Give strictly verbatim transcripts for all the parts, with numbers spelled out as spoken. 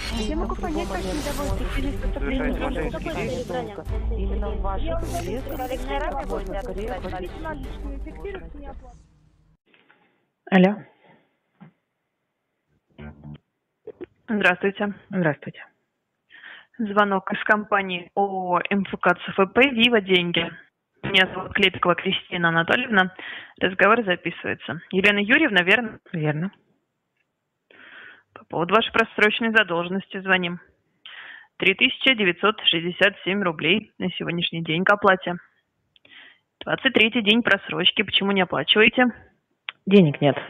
Я могу понять, как недовольство в связи с поступлением долга. Именно в ваших интересах можно скорее Алло. Здравствуйте. Здравствуйте. Звонок из компании ООО МФК ЦФП «Вива Деньги». Меня зовут Клепикова Кристина Анатольевна. Разговор записывается. Елена Юрьевна, верно? Верно. По поводу вашей просроченной задолженности звоним. три тысячи девятьсот шестьдесят семь рублей на сегодняшний день к оплате. двадцать третий день просрочки. Почему не оплачиваете? Денег нет.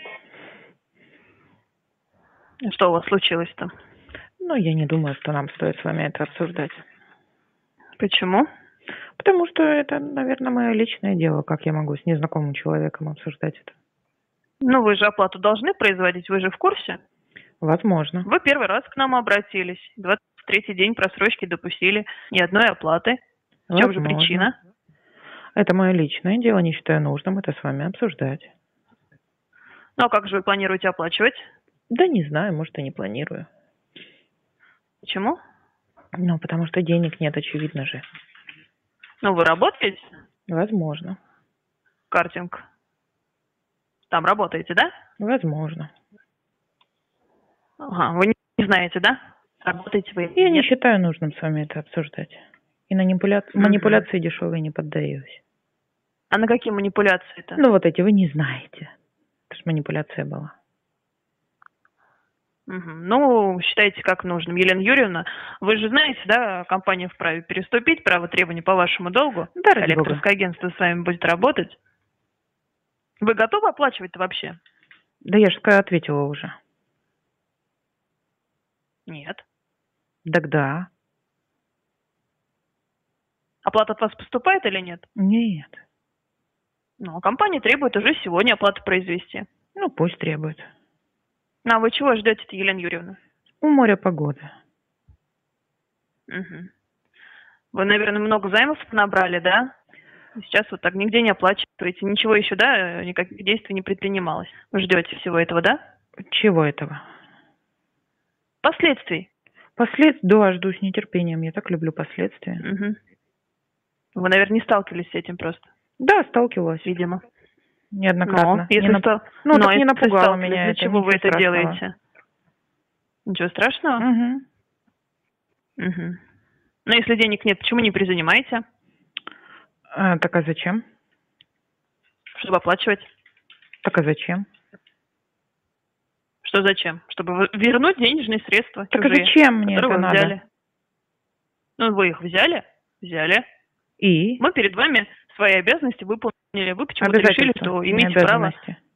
Что у вас случилось-то? Ну, я не думаю, что нам стоит с вами это обсуждать. Почему? Потому что это, наверное, мое личное дело. Как я могу с незнакомым человеком обсуждать это? Ну, вы же оплату должны производить, вы же в курсе? Возможно. Вы первый раз к нам обратились. двадцать третий день просрочки допустили. Ни одной оплаты. В чем же причина? Это мое личное дело, не считаю нужным это с вами обсуждать. Ну, а как же вы планируете оплачивать? Да не знаю, может, и не планирую. Почему? Ну, потому что денег нет, очевидно же. Ну, вы работаете? Возможно. Картинг. Там работаете, да? Возможно. Ага, вы не знаете, да? Работаете вы? Я Нет? не считаю нужным с вами это обсуждать. И на манипуля... Угу. манипуляции дешевые не поддаюсь. А на какие манипуляции-то? Ну, вот эти вы не знаете. Это же манипуляция была. Угу. Ну, считайте как нужным. Елена Юрьевна, вы же знаете, да, компания вправе переступить право требований по вашему долгу. Да, ради бога. Коллекторское агентство с вами будет работать. Вы готовы оплачивать-то вообще? Да я же ответила уже. Нет. Так да. Оплата от вас поступает или нет? Нет. Ну, компания требует уже сегодня оплату произвести. Ну, пусть требует. Ну, а вы чего ждете-то, Елена Юрьевна? У моря погода. Угу. Вы, наверное, много займов набрали, да? Сейчас вот так нигде не оплачиваете. Ничего еще, да, никаких действий не предпринималось. Вы ждете всего этого, да? Чего этого? Последствий. Последствия? Да, жду с нетерпением. Я так люблю последствия. Угу. Вы, наверное, не сталкивались с этим просто? Да, сталкивалась. Видимо. Неоднократно. Но, если не нап... что... Ну, но так не напугало меня для это. чего вы это страшного. делаете? Ничего страшного? Угу. Угу. Но если денег нет, почему не призанимаете? А, так а зачем? Чтобы оплачивать. Так а зачем? Что зачем? Чтобы вернуть денежные средства Так чужие, а зачем мне это вы надо? взяли. Ну, вы их взяли? Взяли. И? Мы перед вами свои обязанности выполнили. Вы почему-то решили, что имеете право...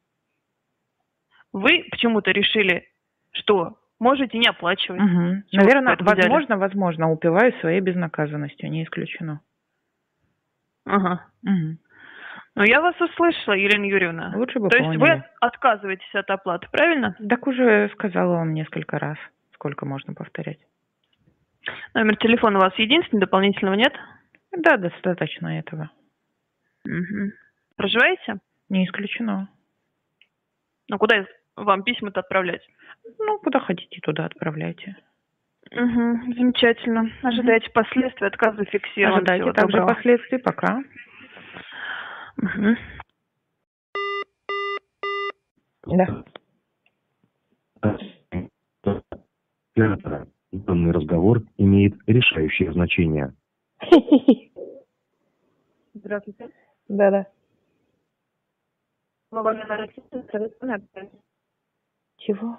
Вы почему-то решили, что можете не оплачивать. Угу. Наверное, возможно, возможно, упиваюсь своей безнаказанностью, не исключено. Ага. Угу. Ну, я вас услышала, Елена Юрьевна. Лучше бы То поняли. есть вы отказываетесь от оплаты, правильно? Так уже сказала вам несколько раз. Сколько можно повторять? Номер телефона у вас единственный, дополнительного нет? Да, достаточно этого. Угу. Проживаете? Не исключено. Ну, куда вам письма-то отправлять? Ну, куда хотите, туда отправляйте. Угу, замечательно. Ожидайте угу. последствий отказа фиксировать. Ожидайте Всего также доброго. Последствий. Пока. Угу. Да. Данный разговор имеет решающее значение. Здравствуйте. Да-да. Чего?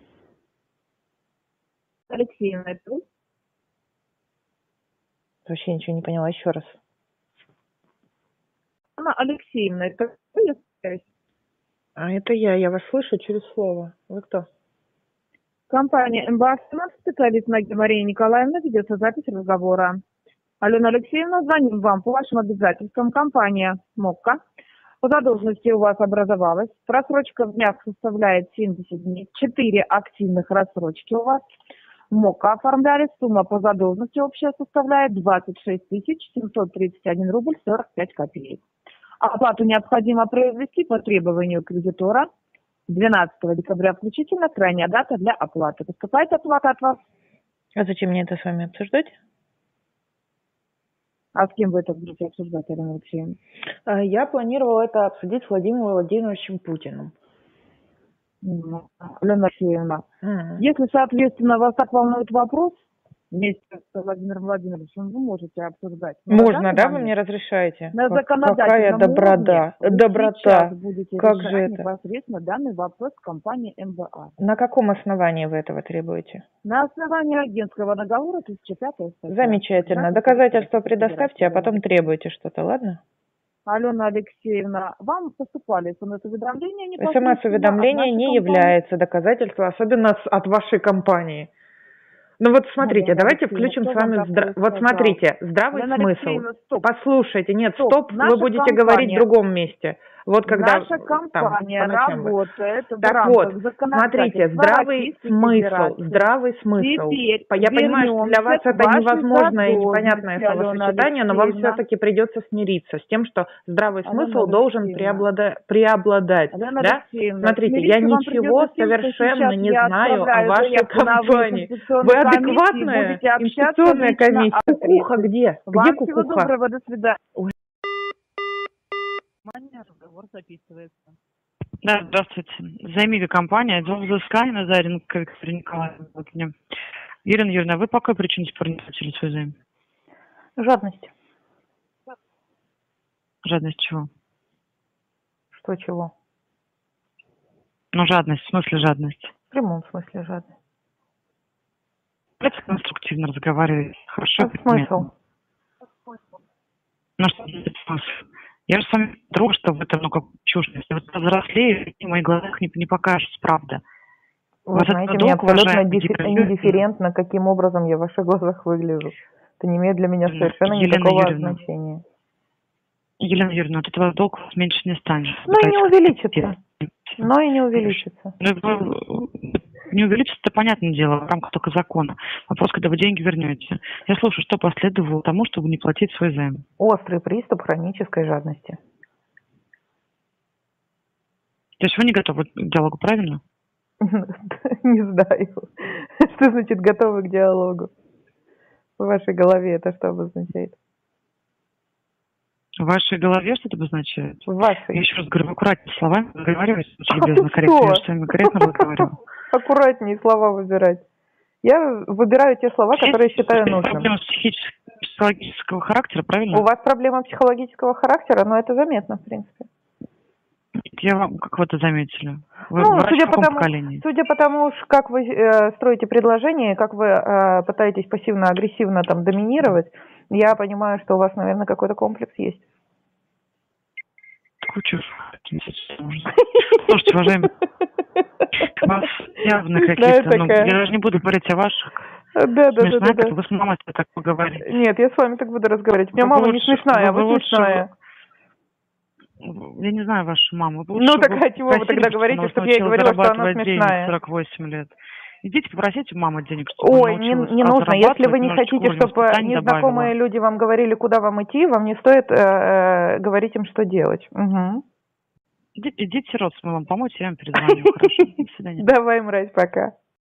Алексеевна, это вы? Вообще ничего не поняла. Еще раз. Анна Алексеевна, это вы? А это я. Я вас слышу через слово. Вы кто? Компания МБА, специалист Мария Николаевна, ведется запись разговора. Алена Алексеевна, звоним вам по вашим обязательствам. Компания МОККА. По задолженности у вас образовалась. Просрочка в днях составляет семьдесят дней. Четыре активных рассрочки у вас. МОККА оформляли. Сумма по задолженности общая составляет двадцать шесть тысяч семьсот тридцать один рубль сорок пять копеек. Оплату необходимо произвести по требованию кредитора двенадцатого декабря включительно. Крайняя дата для оплаты. Поступает оплата от вас А зачем мне это с вами обсуждать? А с кем вы это будете обсуждать, Алена Алексеевна? А, Я планировала это обсудить с Владимиром Владимировичем Путиным. М, Алена Алексеевна, М. если, соответственно, вас так волнует вопрос, вместе с Владимиром Владимировичем вы можете обсуждать. Но на Можно, данный да, вы момент мне разрешаете? На Как- законодательном Какая доброта, уровне вы доброта. сейчас будете Как решать же это? непосредственно данный вопрос компании эм вэ а. На каком основании вы этого требуете? На основании агентского договора тысяча пятая статья. Замечательно. Закон Доказательства Федерации предоставьте, а потом Федерации. требуйте что-то, ладно? Алена Алексеевна, вам поступали смс-уведомления непосредственно СМС-уведомление от не нашей компании? является доказательством, особенно с- от вашей компании. Ну вот смотрите, Алена давайте Алексеевна, включим кто с вами... вам здра- такое Вот сказал? смотрите, здравый Алена смысл. Алексеевна, стоп. Послушайте, нет, Стоп. стоп, Наша вы будете компания- говорить в другом месте. Вот когда... Наша там, компания по ночам вы- работает в Так рамках вот, законодательства смотрите, здравый Российской смысл, Федерации. здравый смысл. Теперь Я понимаю, что для вас вернемся к это вашей невозможное и непонятное задолженности, Алена словосочетание, но вам Алексеевна. все-таки придется смириться с тем, что здравый Алена смысл должен Алексеевна. преоблада- преобладать. Алена Да? Алексеевна, Смотрите, смириться я вам ничего придется с тем, что совершенно сейчас не я знаю о отправляю вашей заявку на компании. Конституционную Вы комиссию, адекватная? будете общаться Инвестиционная лично комиссия. о Кукуха средствах. где? Вам Где всего кукуха? доброго, до свидания. Ой. Разговор записывается. Да, здравствуйте. Займига компания, отдел взыскания Назаренко Виктория Николаевна. Вот мне. Ирина Юрьевна, вы по какой причине теперь не платили свой займ? Жадность. Жадность чего? Что чего? Ну, жадность, в смысле жадность. В прямом смысле жадность. Давайте конструктивно разговаривать. Хорошо? А смысл? Ну, что это смысл? Я же с вами друг, что вы это, ну, как чушь. Если вы повзрослее, в моих глазах не, не покажется правда. Вы Вот знаете, это мне долг, абсолютно уважаемый дифи- Гидрой Юрьевна. индифферентно, каким образом я в ваших глазах выгляжу. Это не имеет для меня Елена совершенно никакого Юрьевна. значения. Елена Юрьевна, вот этого долг у вас меньше не станет. Ну и не Давайте увеличится. как-то. Но и не увеличится. Ну, вы- не увеличится, это понятное дело, в рамках только закона. Вопрос, когда вы деньги вернете. Я слушаю, что последовало тому, чтобы не платить свой займ. Острый приступ хронической жадности. То есть вы не готовы к диалогу, правильно? Не знаю. Что значит готовы к диалогу? В вашей голове это что обозначает? В вашей голове что это обозначает? В Я вашей. еще раз говорю, аккуратнее словами разговаривайте, очень А любезно, ты корректно. что? Я же с вами корректно разговариваю. Аккуратнее слова выбирать. Я выбираю те слова, которые считаю нужным. Проблема психического, психологического характера, правильно? У вас проблема психологического характера, но это заметно, в принципе. Я вам, как вы это заметили? Вы Ну, врач судя в по каком тому, поколении? судя по тому, уж как вы э, строите предложение, как вы э, пытаетесь пассивно-агрессивно там доминировать, я понимаю, что у вас, наверное, какой-то комплекс есть. Такую чушь. Слушайте, уважаемый, у вас явно какие-то, ну, я даже не буду говорить о ваших. Да, да, да, Смешная, да, как да. вы с мамой так поговорите. Нет, я с вами так буду разговаривать. У меня Вы мама не лучше- смешная, а вы вы лучше- смешная. Я не знаю вашу маму. Вы Ну, лучше так бы а чего вы попросили, тогда чтобы говорите, она чтобы я ей научилась говорила, что она зарабатывать денег в смешная? сорок восемь лет. Идите попросите у мамы денег, чтобы Ой, она не, научилась не нужно. Если вы зарабатывать, не немножечко хотите, уровень чтобы воспитания незнакомые добавила. люди вам говорили, куда вам идти, вам не стоит э, э, говорить им, что делать. Угу. Идите, идите рот с мылом помочь, я вам перезвоню. Хорошо? До свидания. Давай, мразь, пока.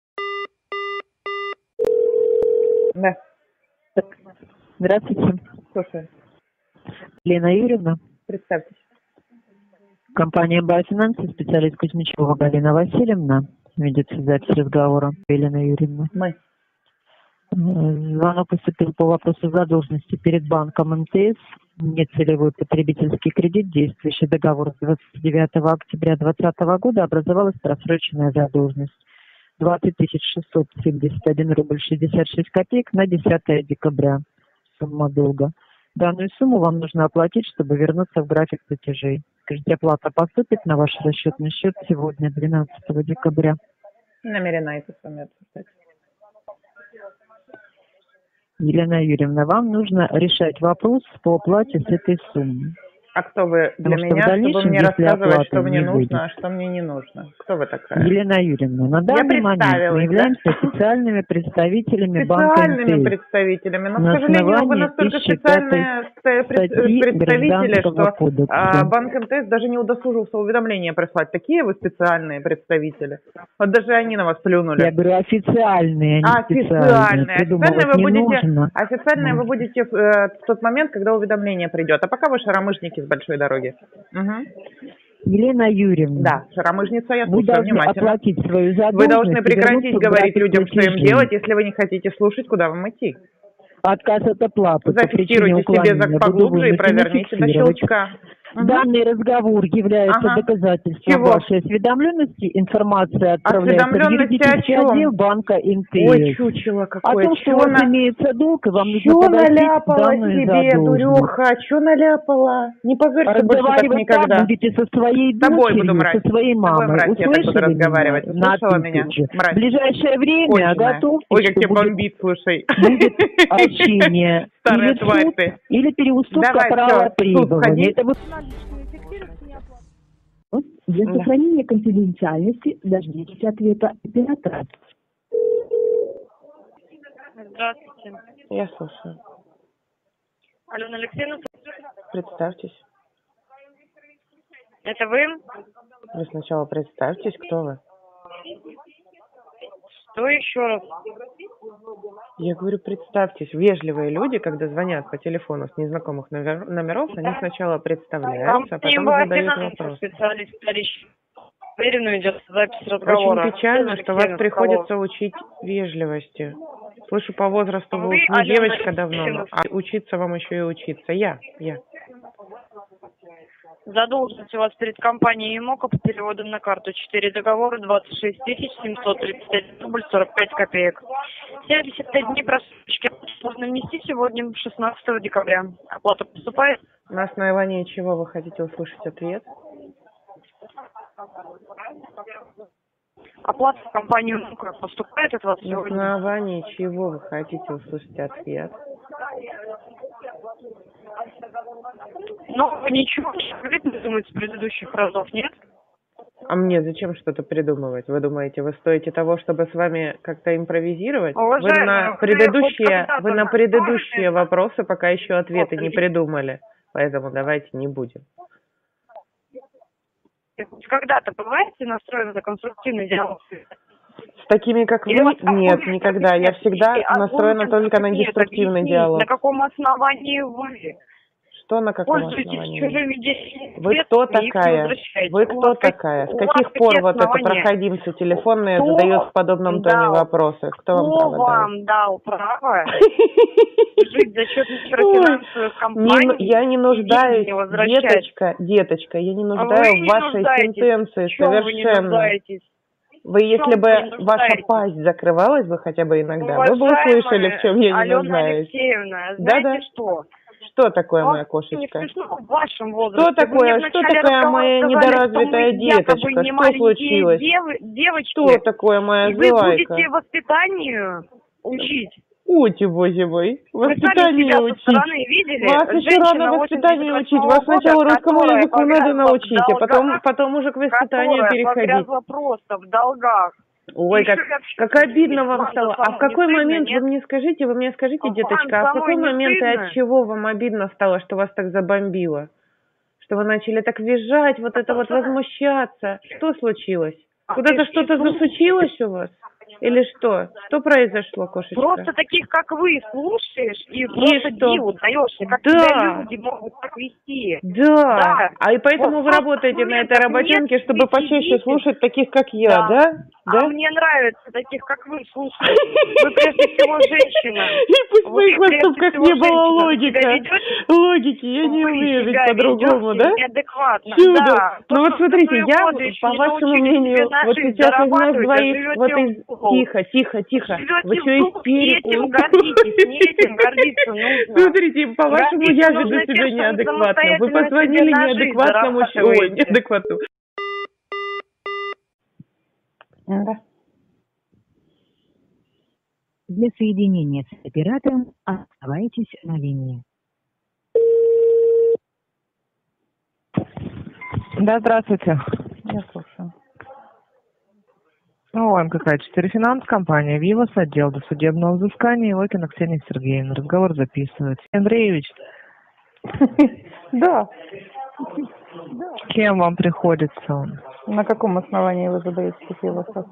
Да, Здравствуйте, слушаю. Лена Юрьевна, Представьтесь. компания «Бафинанс», специалист Кузьмичева Галина Васильевна. Ведется запись разговора. Елена Юрьевна. Мы. Звонок поступил по вопросу задолженности перед банком эм тэ эс. Нецелевой потребительский кредит, действующий договор с двадцать девятого октября двадцатого года, образовалась просроченная задолженность. двадцать тысяч шестьсот семьдесят один рубль шестьдесят шесть копеек на десятое декабря. Сумма долга. Данную сумму вам нужно оплатить, чтобы вернуться в график платежей. Скажите, оплата поступит на ваш расчетный счет сегодня, двенадцатого декабря. Намерена это с вами обсуждать. Елена Юрьевна, вам нужно решать вопрос по оплате с этой суммы. А кто вы для Потому что в меня, чтобы дальнейшем, мне если рассказывать, оплаты что мне не нужно, будет. а что мне не нужно? Кто вы такая? Елена Юрьевна, на данный момент мы представилась, являемся да? официальными представителями банка Специальными МТС. представителями, но, к На сожалению, вы основании настолько тысяча пятой специальные ст- пред- статьи представители, Гражданского что кодекса. а, банк МТС даже не удосужился уведомления прислать. Такие вы специальные представители. Вот даже они на вас плюнули. Я говорю официальные, а не специальные. Официальные. Официальные вы не будете, нужно. официальные вы будете в, э, в тот момент, когда уведомление придет. А пока вы шаромышники с большой дороги. Угу. Елена Юрьевна, Да, шаромыжница, я вы слушаю должны внимательно. оплатить свою задолженность. Вы должны и прекратить вернуться к говорить графику людям, что им платежей. делать, если вы не хотите слушать, куда вам идти. Отказ от оплаты по причине Зафиксируйте себе уклонения за- поглубже и буду проверните до фиксировать. щелчка. Угу. Данный разговор является Ага. доказательством Чего? вашей осведомленности. Информация отправляется в Осведомленности юридический о чем? отдел банка МТС. Ой, чучело О какое. том, что Чё у вас на- имеется долг, и вам нужно Чё погасить наляпала данную себе, задолженность. дуреха? Чё наляпала? Не позорься больше так Разговаривать никогда. так будете со своей С тобой буду дочерью, мразь. со своей С тобой мамой. мразь, я так буду Услышали разговаривать. меня? На Слышала «ты» меня? тут же. Мразь. В ближайшее время Конченая. готовьтесь, Ой, как что тебе будет, бомбит, слушай. будет общение Старая или тварь суд, ты. или переуступка Давай, права всё, в суд требования. сходи. Это вы... Для Да. сохранения конфиденциальности дождитесь ответа оператора. Здравствуйте. Я слушаю. Алена Алексеевна, Представьтесь. это вы? Вы сначала представьтесь, кто вы. Что еще раз? Я говорю, представьтесь. Вежливые люди, когда звонят по телефону с незнакомых номер- номеров, они сначала представляются, а потом задают вопрос. Специалист вторичный. Уверенно идет запись разговора. Очень печально, Алена что вас Алексеевна, приходится учить вежливости. Слышу по возрасту, вы Вы, уж не Алена девочка давно, Алексеевна. а учиться вам еще и учиться. Я, я. Задолженность у вас перед компанией МОКа по переводу на карту четыре договора двадцать шесть тысяч семьсот тридцать один рубль сорок пять копеек. семьдесят пять дней просрочки можно внести сегодня, шестнадцатого декабря. Оплата поступает? На основании чего вы хотите услышать ответ? Оплата в компанию МОКа поступает от вас На сегодня? основании чего вы хотите услышать ответ? Ну, вы ничего не говорите, думаете, с предыдущих разов, нет? А мне зачем что-то придумывать? Вы думаете, вы стоите того, чтобы с вами как-то импровизировать? Вы Уважаемая, на вы предыдущие, хоть когда-то вы на предыдущие настроены? вопросы пока еще ответы не придумали. Поэтому давайте не будем. Когда-то бываете настроены на конструктивный диалог? С такими, как Или вы, вот какой- нет, никогда. Я всегда Объясните, настроена только на нет, деструктивный объясните, диалог. На каком основании вы Что на каком пользуетесь основании? чужими деньгами? Вы кто и их не такая? возвращаете? Вы У кто вас как- такая? С у каких вас пор какие вот это основания? проходимцы телефонные Кто задает в подобном тоне дал- вопросы? Кто вам Кто право дал? вам дал право жить за счет Ой, микрофинансовых компаний? не- я не нуждаюсь, и не возвращать? деточка, деточка, я не А нуждаюсь вы в не вашей нуждаетесь. сентенции В чем вы не совершенно. нуждаетесь? Вы, если чем бы вы не ваша нуждаетесь? пасть закрывалась бы хотя бы иногда, вы бы Уважаемая услышали, в чем я не Алена нуждаюсь. Алексеевна, Да-да. знаете что? Что такое Вам моя не кошечка? смешно в вашем возрасте. Что такое, Вы мне в что начале такая разговора моя сказали, недоразвитая что мы якобы деточка? не Что маленькие случилось? дев- девочки. Что такое моя И вы злайка? будете воспитанию учить. Ути, боже мой, Вы сами воспитание себя со учить. стороны видели? Вас еще Женщина рано воспитанию учить. восемьдесят Вас восьмого сначала года, русскому которая языку надо погрязла в научить, а потом, долгах, потом уже к воспитанию которая переходить. погрязла просто в долгах. Ой, Еще как, и вообще как обидно вам вам стало. А самому в какой не стыдно, момент, нет? вы мне скажите, вы мне скажите, А вам деточка, а в самой какой не момент и стыдно? от чего вам обидно стало, что вас так забомбило? Что вы начали так визжать, вот это вот возмущаться? Что случилось? Куда-то что-то засучилось у вас? Или что? Что произошло, кошечка? Просто таких, как вы, слушаешь и, просто что? диву даешься, как Да. себя люди могут так вести. Да. Да. А и поэтому Вот вы просто работаете на этой нет, работенке, нет, чтобы вы почаще сидите. слушать таких, как я, Да. да? А Да? мне нравится таких, как вы, слушать. Вы прежде всего женщина. И пусть в Вы моих прежде поступках всего не было женщина. логика. Себя ведете? Логики, я не Вы умею жить себя по-другому, ведете да? неадекватно, Чудо. да. Ну То, вот что смотрите, вы я, уходите, по не вашему научились мнению, себе на вот жизнь сейчас из нас зарабатывать, а двоих, живете вот в из... угол. Тихо, тихо, тихо. Вы Живете что, в угол, и истерику? этим гордитесь, не этим гордиться нужно. Смотрите, по-вашему, Гордиться я нужно веду тем, себя что вы неадекватно. Вы самостоятельно позвонили себе на жизнь неадекватному... Ой, зарабатываете. неадекватному. Да. Для соединения с оператором оставайтесь на линии. Да, здравствуйте. Я слушаю. Ну, ОМ какая четыре финанс, компания «Вивас», отдел досудебного взыскания, Локина Ксения Сергеевна. Разговор записывается. Андреевич, Да. кем вам приходится он? На каком основании вы задаете такие вопросы?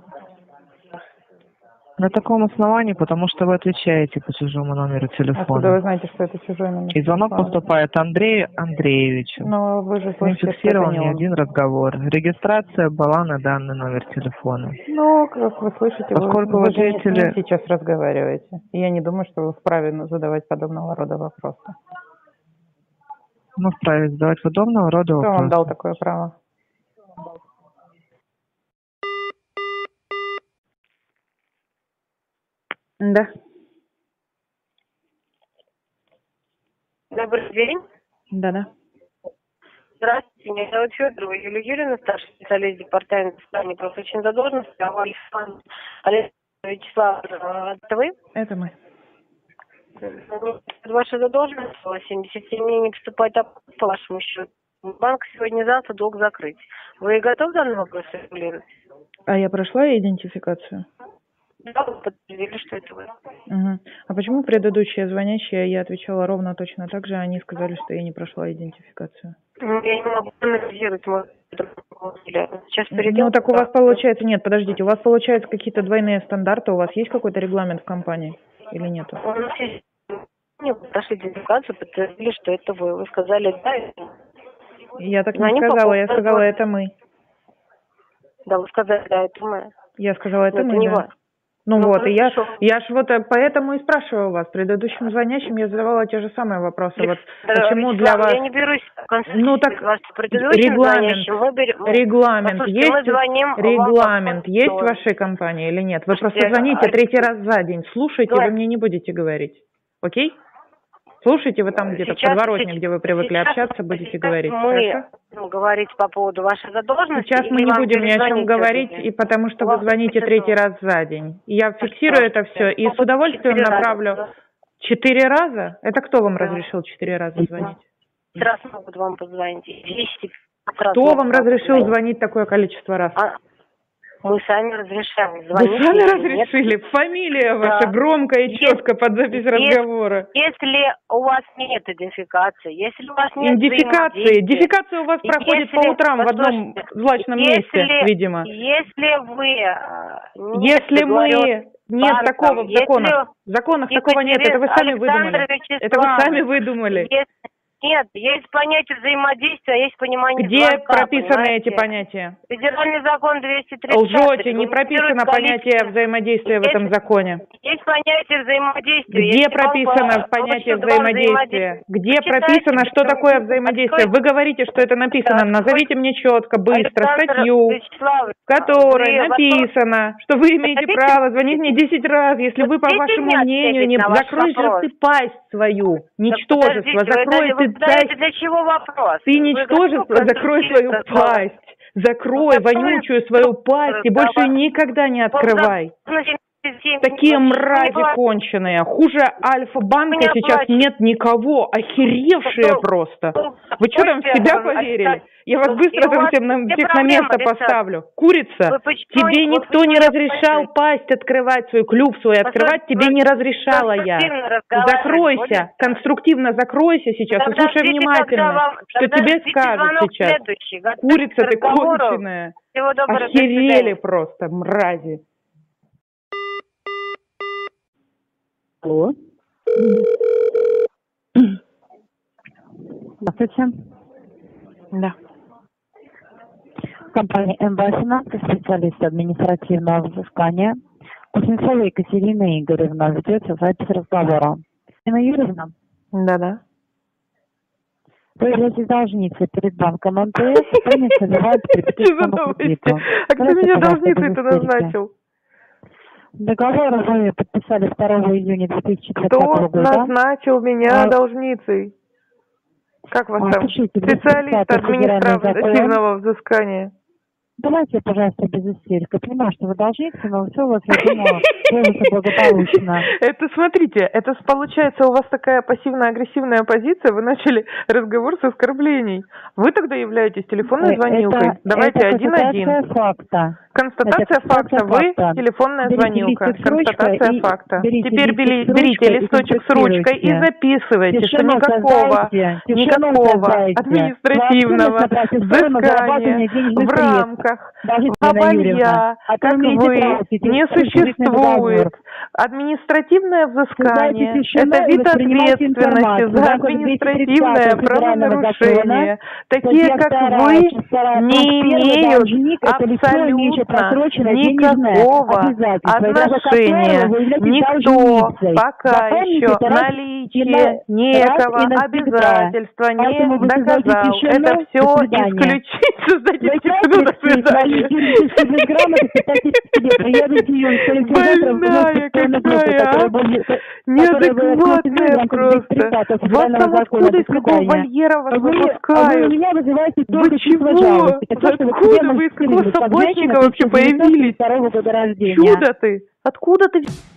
На таком основании, потому что вы отвечаете по чужому номеру Откуда вы телефона. знаете, что это чужой номер? И звонок телефона? поступает Андрею Андреевичу. Но вы же С ним слышите, что это фиксирован не не он. один разговор. Регистрация была на данный номер телефона. Ну, как вы слышите, вы, Поскольку вы вы же не с ним ответили- сейчас разговариваете. И я не думаю, что вы вправе задавать подобного рода вопросы. Мы вправе задавать подобного рода Кто вам вопросы. дал такое право? Да. Добрый день. Да-да. Здравствуйте, меня зовут Федорова Юлия Юрьевна, старший специалист департамента социальной профилактики задолженности. А Александр Александр Вячеслав, это вы? Это мы. Ваша задолженность семьдесят семь дней не поступает оплата по вашему счету. Банк сегодня-завтра долг закрыть. Вы готовы данный вопрос регулировать? А я прошла идентификацию? Да, вы подтвердили, что это вы. Угу. А почему предыдущие звонящие, я отвечала ровно точно так же, а они сказали, что я не прошла идентификацию? Ну, я не могу анализировать, может, сейчас перейдем. Ну, так у вас получается... Нет, подождите, у вас получается какие-то двойные стандарты, у вас есть какой-то регламент в компании или нету? У нас есть... Не, вы прошли идентификацию, подтвердили, что это вы. Вы сказали, да, это... Я так Но не они сказала, я по- сказала, это мы. Да, вы сказали, да, это мы. Я сказала, это Но мы, это не да. вы. Ну, Ну, вот, и я, хорошо. я ж вот э, поэтому и спрашиваю вас. Предыдущим звонящим я задавала те же самые вопросы. Вот Да, почему Вячеслав, для вас... Я не берусь консультировать Ну, так вас с предыдущим регламент, звонящим. Мы берем... регламент Послушайте, есть, мы звоним вам регламент по есть в поводу- вашей компании или нет? Вы Слушайте, просто звоните а- третий раз за день, слушайте, Давай. вы мне не будете говорить. Окей? Слушайте, вы там где-то в Сейчас- подворотне, где вы привыкли сейчас- общаться, будете сейчас говорить. Мы Хорошо? ну, говорить по поводу вашей задолженности. Сейчас мы или не вам будем ни о чем перезвонить говорить, сегодня? и потому что У вы вас звоните это третий что? раз за день. И я фиксирую это все и с удовольствием Четыре раза. направлю. Четыре раза? Это кто вам разрешил четыре раза звонить? Пять раз могут вам позвонить. Десять раз Кто могут вам разрешил позвонить. звонить такое количество раз? А, мы сами разрешаем Вы звонить. сами если разрешили? нет. Фамилия Да. ваша громко и Есть- четко под запись есть- разговора. Если у вас нет идентификации, если у вас нет Идентификации. взаимодействия, Идентификация у вас проходит если- по утрам в одном послушайте, злачном если- месте, видимо. Если вы... э, не Если мы... договорётесь Нет банком, такого в если законах. В законах такого нет, это вы сами Александр выдумали. Вячеславович, Это вы сами выдумали. Есть- Нет, есть понятие взаимодействия, есть понимание Где звонка, прописаны понимаете? эти понятия? Федеральный закон двести тридцать. Лжете, не прописано понятие взаимодействия в этом законе. Есть понятие взаимодействия. Где Если вам прописано по- понятие получил два взаимодействия? Где Почитайте, прописано, что почитайте. такое взаимодействие? Вы говорите, что это написано. Назовите мне четко, быстро, Александр статью, Вячеславович, в которой вы написано, что вы имеете Хотите? право звонить мне десять раз, если вы, по Хотите вашему мне мнению, ответить не... на ваш Закрой же вопрос? ты пасть свою, ничтожество, Подождите, вы закрой даже- вы ты задаете пасть. для чего вопрос? Ты Вы ничтожество, готовы закрой свою конструктивно пасть. Закрой Ну, готовы вонючую свою пасть и больше ее никогда не открывай. Такие мрази конченые. Хуже Альфа-банка Вы не сейчас оплачиваете. нет никого. Охеревшие Ну, просто. ну, Вы что там в слушайте, себя а, поверили? а, Я вас ну, быстро и у там вас всем на, все всех на проблемы место решать. поставлю. Курица, Вы почему- тебе вы никто не почему разрешал не пасть открывать, свой клюв свой открывать, тебе не разрешала я. конструктивно разговаривать Закройся, будете? конструктивно закройся сейчас, Тогда слушай ждите, внимательно, когда вам- что тогда тебе ждите скажут звонок сейчас. следующий. Готовьтесь Курица к ты разговору. конченая. Всего доброго, до Охерели свидания. просто, мрази. Алло. Здравствуйте. Да. Компания эм восемь, специалист административного взыскания. Кузнецова Екатерина Игоревна ведется запись разговора. Екатерина Юрьевна, Да-да. вы являетесь должницей перед банком эм тэ эс, и не содержать приписанному кредиту. А кто меня должницей-то назначил? Договор вы подписали второго июня две тысячи Кто двадцатого года. назначил меня А, должницей? Как вас а, там? слушайте, Специалист двести тридцатый федеральный закон. административного взыскания. Давайте, пожалуйста, без истерик. Я понимаю, что вы должник, но все у вас, я думаю, сложится благополучно. Это, смотрите, это получается у вас такая пассивно-агрессивная позиция, вы начали разговор с оскорблений. Вы тогда являетесь телефонной звонилкой. Это, Давайте один-один. Это факта. Констатация это факта. Вы факта. телефонная Берите звонилка. Констатация и факта. берите Теперь бери, берите листочек с ручкой и записывайте, что Тишину никакого, создайте, никакого создайте. административного взыскания в рамках вабалья, как вы, не существует. Административное взыскание – это вид ответственности за административное правонарушение. Такие, как вы, не имеют абсолютно никакого отношения. Никто пока еще наличие некого обязательства не доказал. Это все исключить. Создайте тишину, до свидания. Больная какая, неадекватная просто. Вас там откуда, из какого вольера вас выпускают? Вы чего? Откуда вы, из какого собачника вообще появились? Чудо ты! Откуда ты?